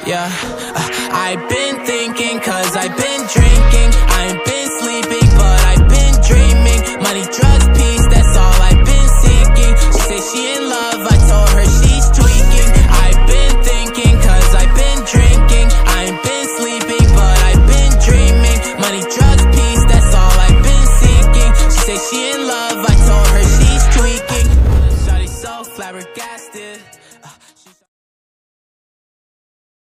yeah. I've been thinking, cause I've been drinking, I ain't been